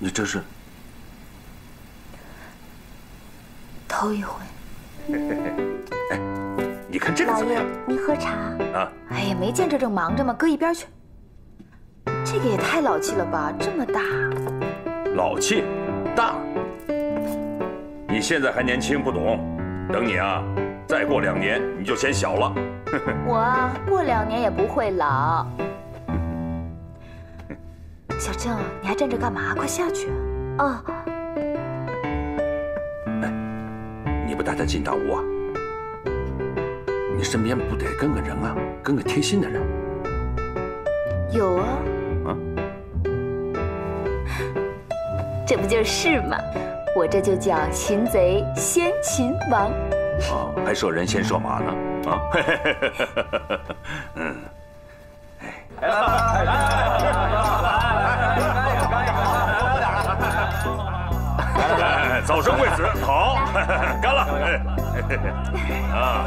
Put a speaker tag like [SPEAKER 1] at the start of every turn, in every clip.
[SPEAKER 1] 你这是
[SPEAKER 2] 头一回。
[SPEAKER 1] 哎，你看这个怎么样？
[SPEAKER 2] 您喝茶
[SPEAKER 1] 啊？
[SPEAKER 2] 哎呀，没见着正忙着吗？搁一边去。这个也太老气了吧，这么大。
[SPEAKER 1] 老气，大。你现在还年轻不懂，等你啊，再过2年你就显小了。
[SPEAKER 2] 我啊，过2年也不会老。小郑，你还站着干嘛？快下去！啊！
[SPEAKER 1] 哎，你不带他进大屋啊？你身边不得跟个人啊，跟个贴心的人。
[SPEAKER 2] 有啊。啊？这不就是嘛？我这就叫擒贼先擒王。
[SPEAKER 1] 哦，还射人先射马呢。啊！嗯。哎，早生贵子，好，干了！啊，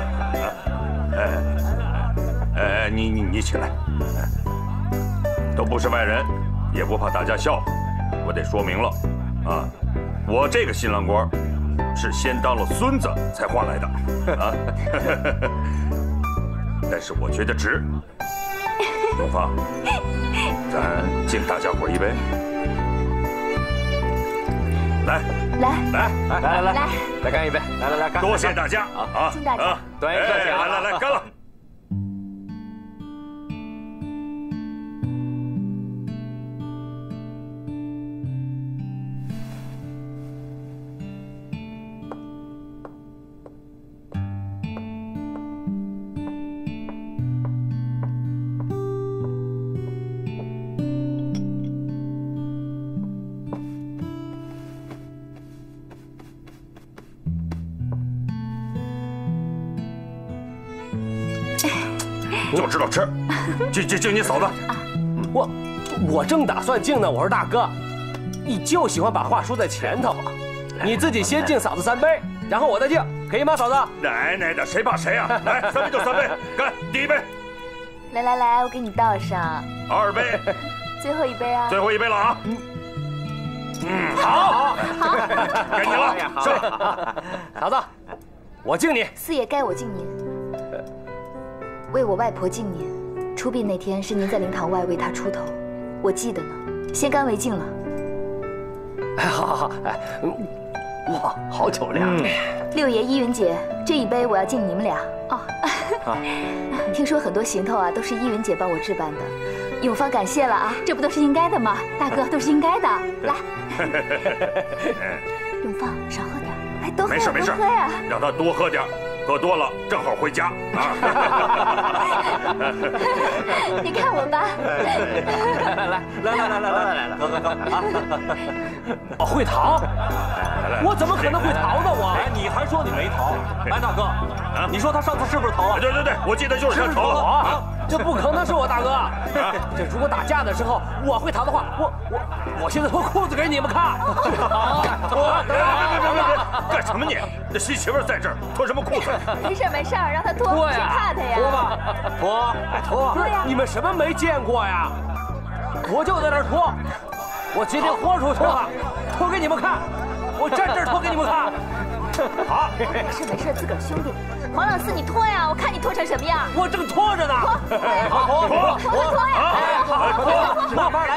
[SPEAKER 1] 哎，你起来，都不是外人，也不怕大家笑话。我得说明了，啊，我这个新郎官是先当了孙子才换来的，啊，但是我觉得值。永芳，咱敬大家伙一杯。来，
[SPEAKER 3] 再干一杯！来，干！
[SPEAKER 1] 多谢大家啊！
[SPEAKER 2] 敬大家，
[SPEAKER 3] 多谢客气啊！
[SPEAKER 1] 来，干了！就知道吃，敬你嫂子。
[SPEAKER 3] 我正打算敬呢，我说大哥，你就喜欢把话说在前头啊！你自己先敬嫂子3杯，然后我再敬，可以吗，嫂子？
[SPEAKER 1] 奶奶的，谁怕谁啊！来，3杯就3杯，干！第1杯。
[SPEAKER 2] 来，我给你倒上。
[SPEAKER 1] 2杯。
[SPEAKER 2] 最后1杯啊！
[SPEAKER 1] 最后1杯了啊！好，该你了，上。
[SPEAKER 3] 嫂子，我敬你。
[SPEAKER 2] 四爷该我敬您。为我外婆敬您，出殡那天是您在灵堂外为她出头，我记得呢。先干为敬了。
[SPEAKER 3] 哎，好，哎，哇，好酒量。
[SPEAKER 2] 六爷、依云姐，这1杯我要敬你们俩。哦，听说很多行头啊都是依云姐帮我置办的，永芳感谢了啊，这不都是应该的吗？大哥，都是应该的。来，永芳少喝点，哎，多喝呀，多喝呀，
[SPEAKER 1] 让他多喝点。喝多了正好回家啊！
[SPEAKER 2] 你看我吧，
[SPEAKER 3] 来，喝啊！哦，会逃？我怎么可能会逃呢？我，
[SPEAKER 4] 哎，你还说你没逃？哎，大哥，你说他上次是不是逃了？
[SPEAKER 1] 对，我记得就是他逃了啊！
[SPEAKER 3] 这不可能是我大哥。这如果打架的时候我会逃的话，我现在脱裤子给你们看。
[SPEAKER 1] 别，干什么你？那新媳妇在这儿，脱什么裤子？
[SPEAKER 2] 没事，让他脱，谁怕他呀？
[SPEAKER 3] 脱吧，脱呀！你们什么没见过呀？我就在那儿脱，我今天豁出去了，脱给你们看，我站这儿脱给你们看。
[SPEAKER 1] 好，
[SPEAKER 2] 没事，自个儿兄弟。黄老四，你脱呀，我看你脱成什么样。
[SPEAKER 3] 我正脱着呢。
[SPEAKER 2] 脱呀！
[SPEAKER 3] 脱，慢慢来。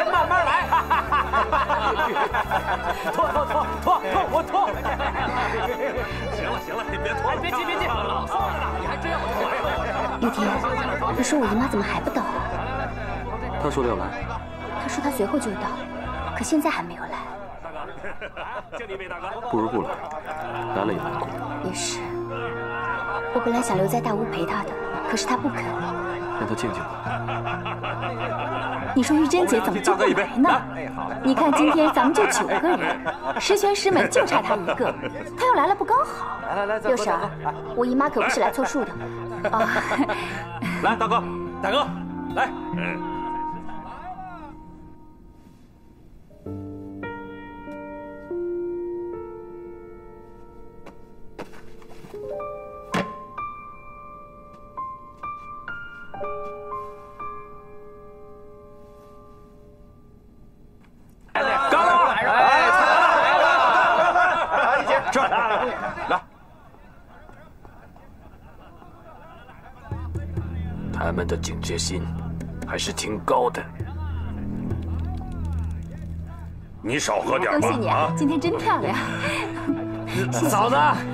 [SPEAKER 3] 脱，我脱。
[SPEAKER 4] 行了，你别脱了，
[SPEAKER 3] 别急，老放着呢，你还真要我脱？
[SPEAKER 2] 玉婷，你说我姨妈怎么还不到啊？
[SPEAKER 4] 他说要来。
[SPEAKER 2] 她说她随后就到，可现在还没有来。
[SPEAKER 4] 不如不来，来了也难过。
[SPEAKER 2] 也是，我本来想留在大屋陪她的，可是她不肯。
[SPEAKER 4] 让他静静。
[SPEAKER 2] 你说玉珍姐怎么就不来呢？你看今天咱们就9个人，十全十美就差她1个，她要来了不刚好？
[SPEAKER 3] 来，
[SPEAKER 2] 六婶，我姨妈可不是来凑数的。啊，
[SPEAKER 4] 来，大哥，
[SPEAKER 3] 来。干了！ 们的警戒心还是挺高的。
[SPEAKER 1] 你少喝点吧。
[SPEAKER 2] 恭喜你啊，今天真漂亮。
[SPEAKER 3] 嫂子，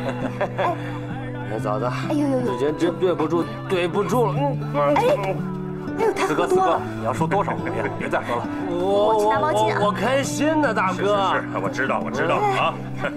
[SPEAKER 3] 嫂子，
[SPEAKER 2] 哎呦呦呦，
[SPEAKER 3] 之前真对不住了。
[SPEAKER 2] 哎呦，太
[SPEAKER 4] 四哥，你要说多少回呀？别再喝了。
[SPEAKER 2] 我去拿毛巾啊。
[SPEAKER 3] 我开心呢，大哥。
[SPEAKER 1] 是，我知道啊。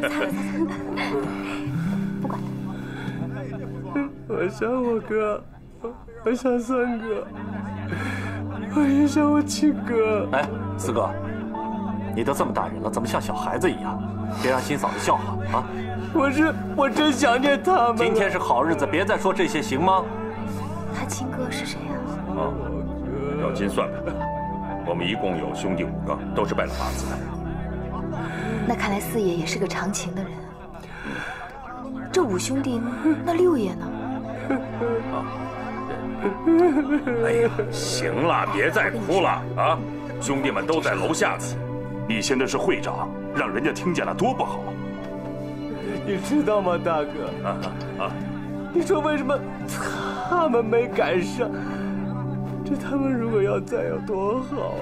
[SPEAKER 2] 不管。
[SPEAKER 3] 我想我哥，我想三哥，我也想我七哥。
[SPEAKER 4] 哎，四哥，你都这么大人了，怎么像小孩子一样？别让新嫂子笑话啊！
[SPEAKER 3] 我真想念他们。
[SPEAKER 4] 今天是好日子，别再说这些，行吗？
[SPEAKER 2] 他亲哥是谁啊？
[SPEAKER 1] 绕金算盘，我们一共有兄弟5个，都是拜了法子的。
[SPEAKER 2] 那看来四爷也是个长情的人。这5兄弟，那6爷呢？
[SPEAKER 1] 哎呀，行了，别再哭了啊！兄弟们都在楼下呢。
[SPEAKER 5] 你现在是会长，让人家听见了多不好。
[SPEAKER 3] 你知道吗，大哥？你说为什么他们没赶上？这他们如果要在有多好啊！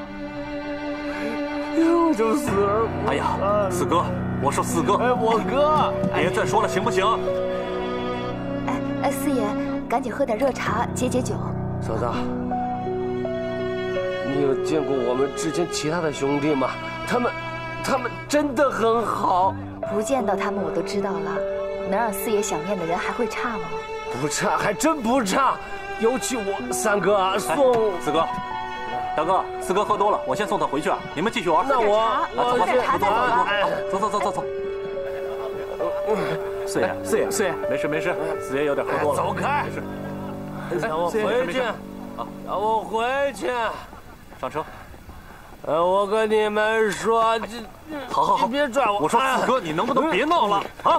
[SPEAKER 3] 我就死而无憾。
[SPEAKER 4] 哎呀，四哥，我说四哥，
[SPEAKER 3] 哎，我哥，
[SPEAKER 4] 别再说了，行不行？
[SPEAKER 2] 哎，四爷，赶紧喝点热茶解解酒。
[SPEAKER 3] 嫂子，你有见过我们之前其他的兄弟吗？他们真的很好。
[SPEAKER 2] 不见到他们我都知道了，能让四爷想念的人还会差吗？
[SPEAKER 3] 不差，还真不差。尤其我三哥啊，送
[SPEAKER 4] 四哥，大哥，四哥喝多了，我先送他回去啊。你们继续玩。
[SPEAKER 3] 那我
[SPEAKER 2] 喝点茶再走吧。
[SPEAKER 4] 走。四爷，没事，四爷有点喝多了。
[SPEAKER 3] 走开！让我回去，让我回去。
[SPEAKER 4] 上车。
[SPEAKER 3] 我跟你们说，
[SPEAKER 4] 好，
[SPEAKER 3] 别拽我。
[SPEAKER 4] 我说四哥，你能不能别闹了啊？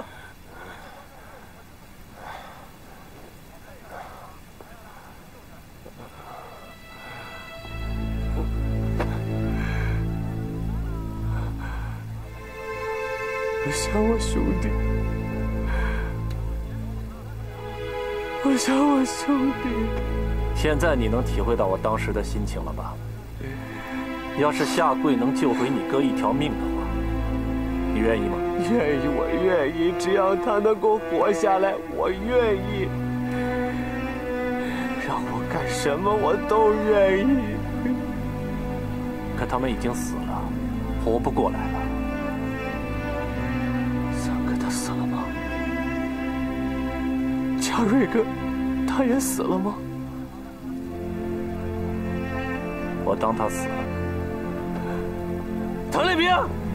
[SPEAKER 3] 我想我兄弟，我想我兄弟。
[SPEAKER 4] 现在你能体会到我当时的心情了吧？要是下跪能救回你哥一条命的话，你愿意吗？
[SPEAKER 3] 愿意，我愿意，只要他能够活下来，我愿意。让我干什么我都愿意。
[SPEAKER 4] 可他们已经死了，活不过来了。
[SPEAKER 3] 三哥他死了吗？嘉瑞哥，他也死了吗？
[SPEAKER 4] 我当他死了。
[SPEAKER 3] 唐立平，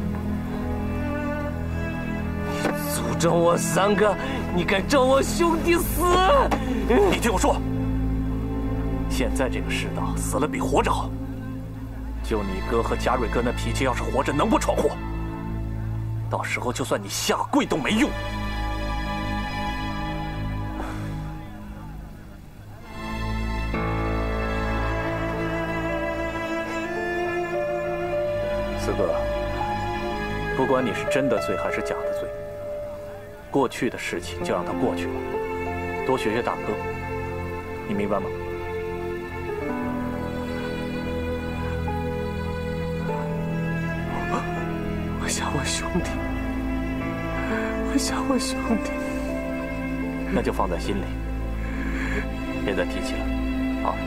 [SPEAKER 3] 你诅咒我三哥，你敢咒我兄弟死？
[SPEAKER 4] 你听我说，现在这个世道，死了比活着好。就你哥和嘉瑞哥那脾气，要是活着能不闯祸？到时候就算你下跪都没用。四哥，不管你是真的罪还是假的罪，过去的事情就让它过去了，多学学大哥，你明白吗？
[SPEAKER 3] 我想我兄弟，我想我兄弟，
[SPEAKER 4] 那就放在心里，别再提起了，啊。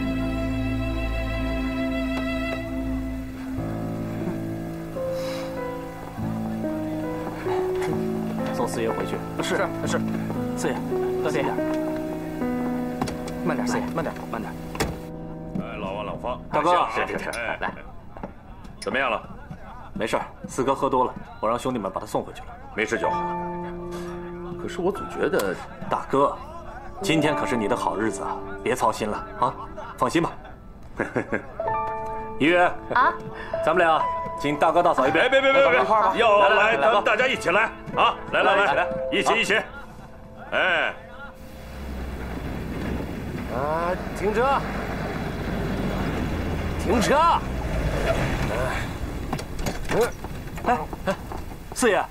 [SPEAKER 4] 送四爷回去。是。四爷，慢点，慢点，四爷，慢点。
[SPEAKER 1] 哎，老王、老方，
[SPEAKER 4] 大哥，
[SPEAKER 1] 是，来，怎么样了？
[SPEAKER 4] 没事，四哥喝多了，我让兄弟们把他送回去了。
[SPEAKER 1] 没事就好。可是我总觉得，
[SPEAKER 4] 大哥，今天可是你的好日子啊，别操心了啊，放心吧。一月啊，咱们俩敬大哥大嫂一杯。
[SPEAKER 1] 别，要来，咱们大家一起来啊！来，一起。哎，
[SPEAKER 3] 啊，停车！
[SPEAKER 4] 哎，四爷，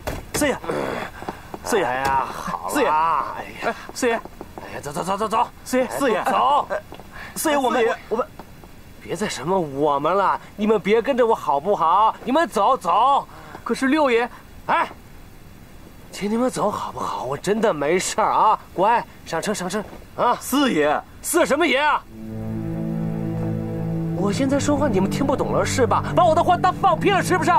[SPEAKER 3] 哎呀，好了，
[SPEAKER 4] 四爷，哎，四爷，
[SPEAKER 3] 哎呀，走，
[SPEAKER 4] 四爷，
[SPEAKER 3] 走， 四爷，我们别再什么我们了，你们别跟着我好不好？你们走走。
[SPEAKER 4] 可是六爷，
[SPEAKER 3] 哎，请你们走好不好？我真的没事儿啊，乖，上车上车啊！
[SPEAKER 4] 四爷，
[SPEAKER 3] 四什么爷啊？我现在说话你们听不懂了是吧？把我的话当放屁了是不是？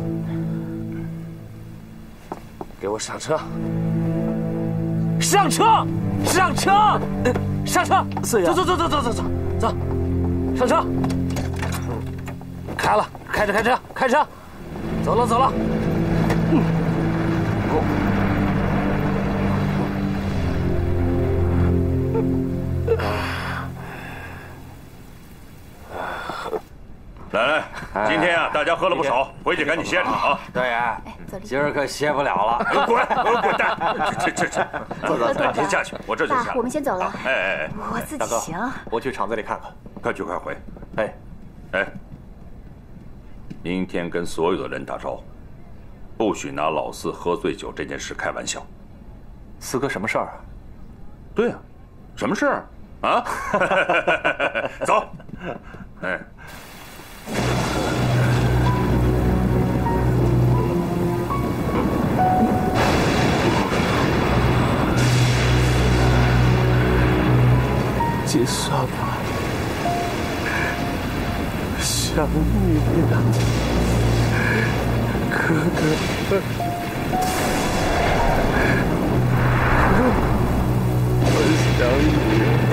[SPEAKER 3] 给我上车！上车！上车！上车！
[SPEAKER 4] 四爷，
[SPEAKER 3] 走，上车！开了，开车！走了。
[SPEAKER 1] 来，今天啊，大家喝了不少，回去赶紧歇着啊。
[SPEAKER 6] 对呀，今儿可歇不了了。
[SPEAKER 1] 滚蛋！这，您下去，我这就下。
[SPEAKER 2] 我们先走了。
[SPEAKER 1] 哎，
[SPEAKER 2] 我自己行。
[SPEAKER 4] 我去厂子里看看。
[SPEAKER 1] 快去快回。哎，明天跟所有的人打招呼，不许拿老四喝醉酒这件事开玩笑。
[SPEAKER 4] 四哥，什么事儿啊？
[SPEAKER 1] 对啊，什么事儿啊？走。哎。
[SPEAKER 3] 金算吧，想你呀，哥哥。我想你。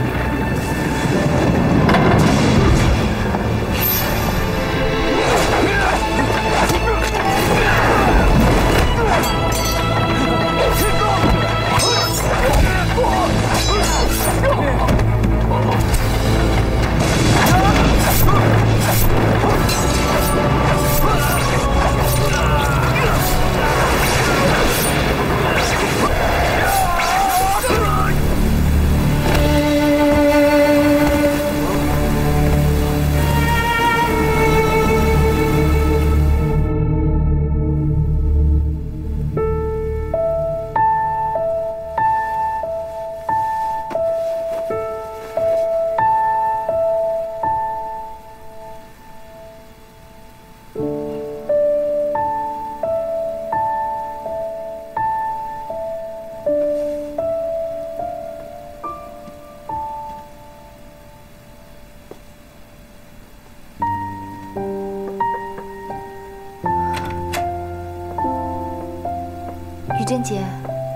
[SPEAKER 2] 玉珍姐，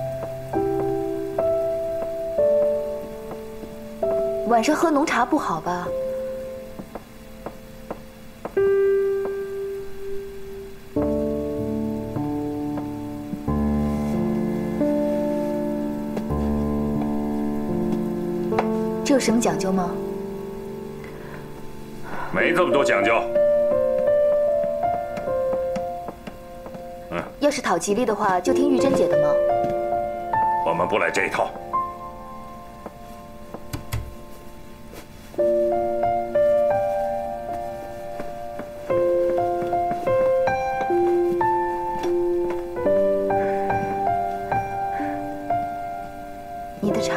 [SPEAKER 2] 晚上喝浓茶不好吧？这有什么讲究吗？
[SPEAKER 1] 没这么多讲究。
[SPEAKER 2] 要是讨吉利的话，就听玉珍姐的嘛。
[SPEAKER 1] 我们不来这一套。
[SPEAKER 2] 你的茶。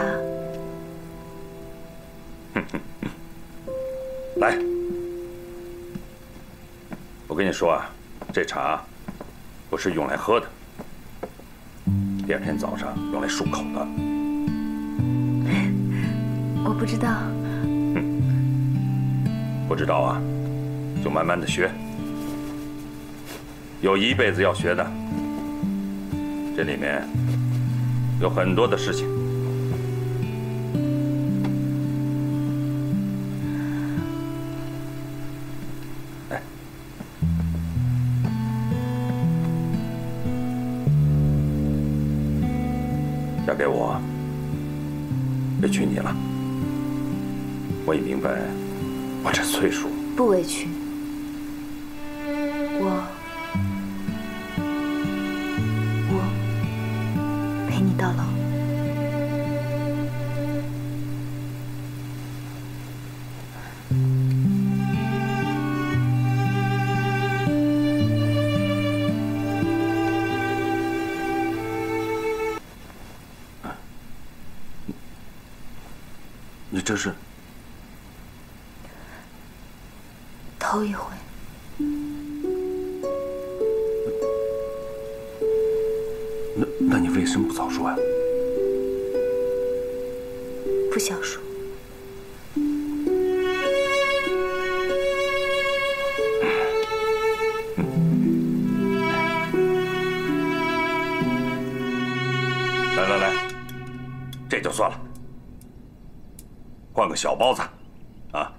[SPEAKER 1] 来，我跟你说啊，这茶不是用来喝的，第二天早上用来漱口的。
[SPEAKER 2] 我不知道。
[SPEAKER 1] 不知道啊，就慢慢的学，有一辈子要学的。这里面有很多的事情。来，嫁给我，委屈你了。我也明白，我这岁数
[SPEAKER 2] 不委屈。我陪你到老。
[SPEAKER 1] 你这是？
[SPEAKER 2] 头一回。
[SPEAKER 1] 那你为什么不早说呀？
[SPEAKER 2] 不想说。
[SPEAKER 1] 来，这就算了，换个小包子，啊。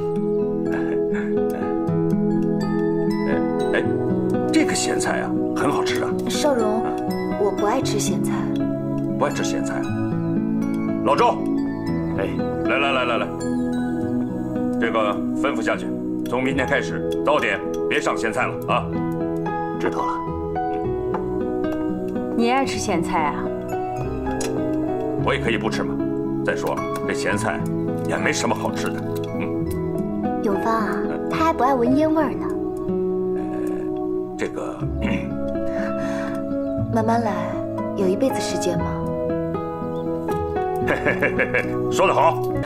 [SPEAKER 1] 哎，这个咸菜啊，很好吃啊。
[SPEAKER 2] 少荣，我不爱吃咸菜。
[SPEAKER 1] 不爱吃咸菜。老周，哎，来，这个吩咐下去，从明天开始早点别上咸菜了啊。
[SPEAKER 4] 知道了。
[SPEAKER 2] 你爱吃咸菜啊？
[SPEAKER 1] 我也可以不吃嘛。再说这咸菜也没什么好吃的。
[SPEAKER 2] 永芳啊，他还不爱闻烟味儿呢。
[SPEAKER 1] 这个，
[SPEAKER 2] 慢慢来，有一辈子时间吗？
[SPEAKER 1] 说得好。